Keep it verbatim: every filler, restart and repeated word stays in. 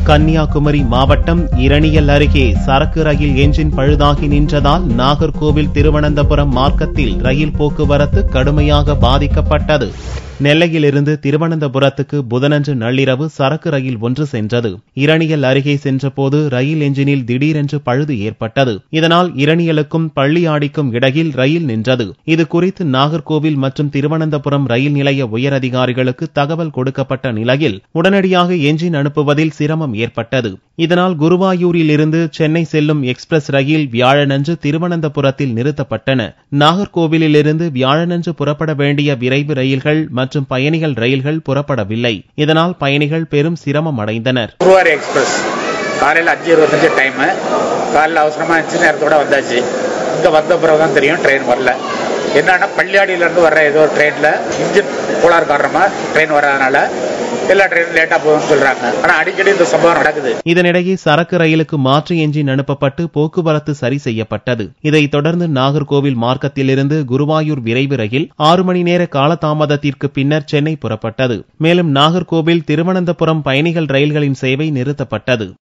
கன்னியாகுமரி மாவட்டம் இரணியல் அருகே சரக்கு ரயில் என்ஜின் பழுதாகி நின்றதால் நாகர்கோவில் திருவனந்தபுரம் மார்க்கத்தில் ரயில் போக்குவரத்து கடுமையாக பாதிக்கப்பட்டது. நெல்லையிலிருந்து திருவனந்தபுரத்துக்கு புதனன்று நள்ளிரவு சரக்கு ரயில் ஒன்று சென்றது. இரணியல் அருகே சென்றபோது ரயில் என்ஜினில் திடீரென்று பழுது ஏற்பட்டது. இதனால் இரணியலுக்கும் பள்ளியாடிக்கும் இடையில் ரயில் நின்றது. இது குறித்து நாகர்கோவில் மற்றும் திருவனந்தபுரம் ரயில் நிலைய உயரதிகாரிகளுக்கு தகவல் கொடுக்கப்பட்ட நிலையில் உடனடியாக என்ஜின் அனுப்புவதில் சிரமம் ஏற்பட்டது. இதனால் குருவாயூரில் இருந்து சென்னை செல்லும் எக்ஸ்பிரஸ் ரயில் வியாழனன்று திருவனந்தபுரத்தில் நிறுத்தப்பட்டன. நாகர்கோவிலிருந்து வியாழனன்று புறப்பட வேண்டிய விரைவு ரயில்கள் மற்றும் பயணிகள் ரயில்கள் புறப்படவில்லை. இதனால் பயணிகள் பெரும் சிரமம் அடைந்தனர். குருவாயூர் எக்ஸ்பிரஸ் காலையில் அஞ்சு இருபத்தஞ்சு டைம் காலையில் அவசரமா அஞ்சு நேரத்தோட வந்தாச்சு. இங்க வந்த பிறகுதான் தெரியும் ட்ரெயின் வரல. என்னன்னா பள்ளியாடியிலிருந்து வர்ற ஏதோ ட்ரெயின்ல இன்ஜின் கோளாறு காரணமா ட்ரெயின் வராதனால எல்லா ட்ரெயினும் லேட்டா போகும்னு சொல்றாங்க. ஆனா அடிக்கடி இந்த சம்பவம் நடக்குது. இதனிடையே சரக்கு ரயிலுக்கு மாற்று என்ஜின் அனுப்பப்பட்டு போக்குவரத்து சரி செய்யப்பட்டது. இதைத் தொடர்ந்து நாகர்கோவில் மார்க்கத்திலிருந்து குருவாயூர் விரைவு ரயில் ஆறு மணி நேர காலதாமதத்திற்கு பின்னர் சென்னை புறப்பட்டது. மேலும் நாகர்கோவில் திருவனந்தபுரம் பயணிகள் ரயில்களின் சேவை நிறுத்தப்பட்டது.